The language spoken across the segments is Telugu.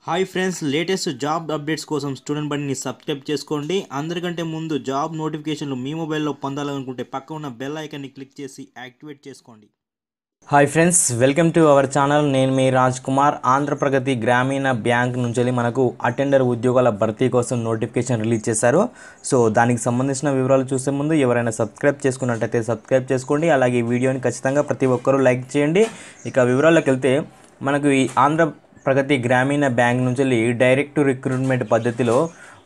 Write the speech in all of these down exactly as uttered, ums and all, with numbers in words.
Hi friends, latest job updates కోసం స్టూడెంట్ బడిని సబ్స్క్రైబ్ చేసుకోండి. అందరికంటే ముందు జాబ్ నోటిఫికేషన్లు మీ మొబైల్లో పొందాలనుకుంటే పక్క ఉన్న బెల్ ఐకాన్ని క్లిక్ చేసి యాక్టివేట్ చేసుకోండి. Hi friends, welcome to our channel. నేను మీ రాజ్ కుమార్. ఆంధ్రప్రగతి గ్రామీణ బ్యాంక్ నుంచి మనకు అటెండర్ ఉద్యోగాల భర్తీ కోసం నోటిఫికేషన్ రిలీజ్ చేశారు. సో దానికి సంబంధించిన వివరాలు చూసే ముందు ఎవరైనా సబ్స్క్రైబ్ చేసుకున్నట్టయితే సబ్స్క్రైబ్ చేసుకోండి. అలాగే ఈ వీడియోని ఖచ్చితంగా ప్రతి ఒక్కరూ లైక్ చేయండి. ఇక వివరాల్లోకి వెళ్తే మనకు ఈ ఆంధ్ర ప్రగతి గ్రామీణ బ్యాంక్ నుంచి డైరెక్ట్ రిక్రూట్మెంట్ పద్ధతిలో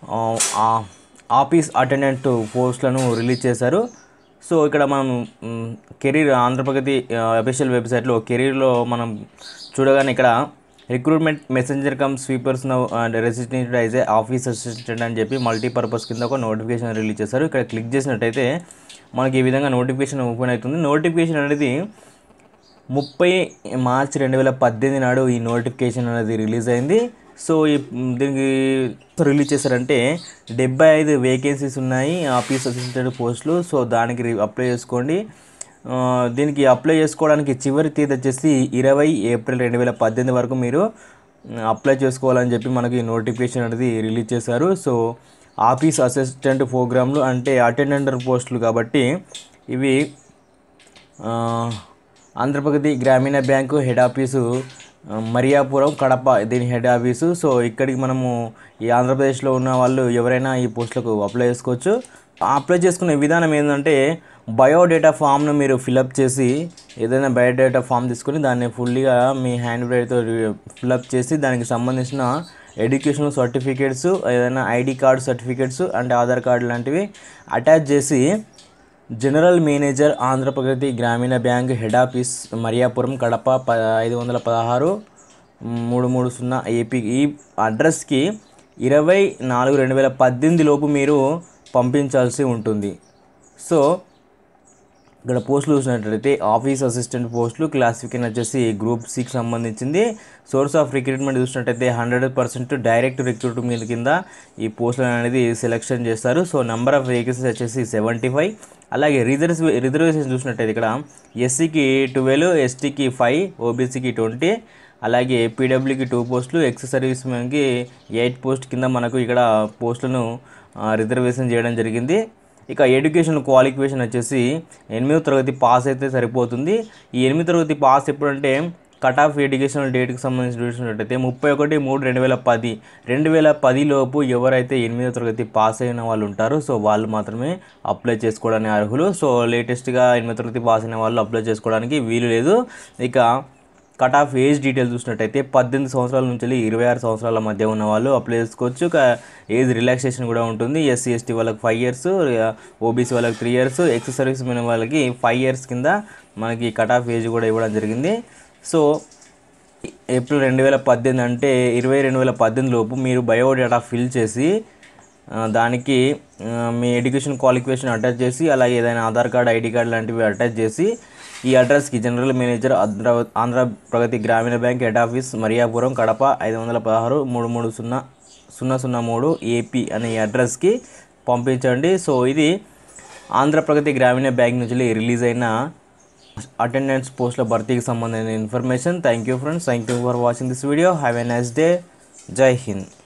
ఆఫీస్ అటెండెంట్ పోస్టులను రిలీజ్ చేశారు. సో ఇక్కడ మనం కెరీర్ ఆంధ్రప్రగతి అఫీషియల్ వెబ్సైట్లో కెరీర్లో మనం చూడగానే ఇక్కడ recruitment messenger cum sweepers and resident as a office assistant అని చెప్పి మల్టీపర్పస్ కింద ఒక నోటిఫికేషన్ రిలీజ్ చేశారు. ఇక్కడ క్లిక్ చేసినట్టయితే మనకి ఈ విధంగా నోటిఫికేషన్ ఓపెన్ అవుతుంది. నోటిఫికేషన్ అనేది ముప్పై మార్చి రెండు వేల పద్దెనిమిది నాడు ఈ నోటిఫికేషన్ అనేది రిలీజ్ అయింది. సో ఈ దీనికి రిలీజ్ చేశారంటే డెబ్బై ఐదు వేకెన్సీస్ ఉన్నాయి ఆఫీస్ అసిస్టెంట్ పోస్టులు. సో దానికి అప్లై చేసుకోండి. దీనికి అప్లై చేసుకోవడానికి చివరి తేదీ వచ్చేసి ఇరవై ఏప్రిల్ రెండు వేల పద్దెనిమిది వరకు మీరు అప్లై చేసుకోవాలని చెప్పి మనకి నోటిఫికేషన్ అనేది రిలీజ్ చేశారు. సో ఆఫీస్ అసిస్టెంట్ ప్రోగ్రాంలు అంటే అటెండెంట్ పోస్టులు కాబట్టి ఇవి Andhra Pragathi Grameena bank head office Mariyapuram, Kadapa దీని హెడ్ ఆఫీసు. సో ఇక్కడికి మనము ఈ ఆంధ్రప్రదేశ్లో ఉన్న వాళ్ళు ఎవరైనా ఈ పోస్టులకు అప్లై చేసుకోవచ్చు. అప్లై చేసుకునే విధానం ఏంటంటే బయోడేటా ఫామ్ను మీరు ఫిలప్ చేసి ఏదైనా బయోడేటా ఫామ్ తీసుకొని దాన్ని ఫుల్గా మీ హ్యాండ్ రైట్తో ఫిలప్ చేసి దానికి సంబంధించిన ఎడ్యుకేషనల్ సర్టిఫికేట్స్, ఏదైనా ID card certificates and Aadhaar card లాంటివి అటాచ్ చేసి general manager Andhra Pragathi Grameena bank head office Mariyapuram, Kadapa ప ఐదు వందల పదహారు మూడు మూడు సున్నా ఏపీ ఈ అడ్రస్కి ఇరవై నాలుగు రెండు వేల పద్దెనిమిది లోపు మీరు పంపించాల్సి ఉంటుంది. సో ఇక్కడ పోస్టులు చూసినట్లయితే ఆఫీస్ అసిస్టెంట్ పోస్టులు క్లాసిఫికేషన్ వచ్చేసి గ్రూప్ సికి సంబంధించింది. సోర్స్ ఆఫ్ రిక్రూట్మెంట్ చూసినట్టయితే హండ్రెడ్ పర్సెంట్ డైరెక్ట్ రిక్రూట్మెంట్ కింద ఈ పోస్టులు అనేది సెలెక్షన్ చేస్తారు. సో నెంబర్ ఆఫ్ వేకెన్సీస్ వచ్చేసి సెవెంటీ ఫైవ్. అలాగే రిజర్వ్ రిజర్వేషన్ చూసినట్టయితే ఇక్కడ ఎస్సీకి ట్వెల్వ్, ఎస్టీకి ఫైవ్, ఓబీసీకి ట్వంటీ, అలాగే పీడబ్ల్యూకి టూ పోస్టులు, ఎక్స్ సర్వీస్ మ్యాన్కి ఎయిట్ పోస్ట్ కింద మనకు ఇక్కడ పోస్టులను రిజర్వేషన్ చేయడం జరిగింది. ఇక ఎడ్యుకేషన్ క్వాలిఫికేషన్ వచ్చేసి ఎనిమిదో తరగతి పాస్ అయితే సరిపోతుంది. ఈ ఎనిమిదో తరగతి పాస్ ఎప్పుడంటే కట్ ఆఫ్ ఎడ్యుకేషనల్ డేట్కి సంబంధించి చూసినట్టయితే ముప్పై ఒకటి మూడు రెండు వేల పది రెండు వేల పదిలోపు ఎవరైతే ఎనిమిదో తరగతి పాస్ అయిన వాళ్ళు ఉంటారో సో వాళ్ళు మాత్రమే అప్లై చేసుకోవడానికి అర్హులు. సో లేటెస్ట్గా ఎనిమిదో తరగతి పాస్ అయిన వాళ్ళు అప్లై చేసుకోవడానికి వీలు లేదు. ఇక కట్ ఆఫ్ ఏజ్ డీటెయిల్స్ చూసినట్టయితే పద్దెనిమిది సంవత్సరాల నుంచి ఇరవై ఆరు సంవత్సరాల మధ్య ఉన్న వాళ్ళు అప్లై చేసుకోవచ్చు. ఏజ్ రిలాక్సేషన్ కూడా ఉంటుంది. ఎస్సీ ఎస్టీ వాళ్ళకి ఫైవ్ ఇయర్స్, ఓబీసీ వాళ్ళకి three years, ex service men వాళ్ళకి ఫైవ్ ఇయర్స్ కింద మనకి కట్ ఆఫ్ ఏజ్ కూడా ఇవ్వడం జరిగింది. సో ఏప్రిల్ రెండు వేల పద్దెనిమిది అంటే ఇరవై రెండు వేల పద్దెనిమిది లోపు మీరు బయోడేటా ఫిల్ చేసి దానికి మీ ఎడ్యుకేషన్ క్వాలిఫికేషన్ అటాచ్ చేసి అలాగే ఏదైనా ఆధార్ కార్డు, ఐడి కార్డు లాంటివి అటాచ్ చేసి ఈ అడ్రస్కి general manager Andhra Andhra Pragathi Grameena bank head office Mariyapuram, Kadapa ఐదు వందల పదహారు మూడు మూడు సున్నా సున్నా సున్నా మూడు ఏపీ అనే ఈ అడ్రస్కి పంపించండి. సో ఇది ఆంధ్ర ప్రగతి గ్రామీణ బ్యాంక్ నుంచి రిలీజ్ అయిన అటెండెన్స్ పోస్టుల భర్తీకి సంబంధించిన information. Thank you friends. Thank you for watching this video. Have a nice day. జై హింద్.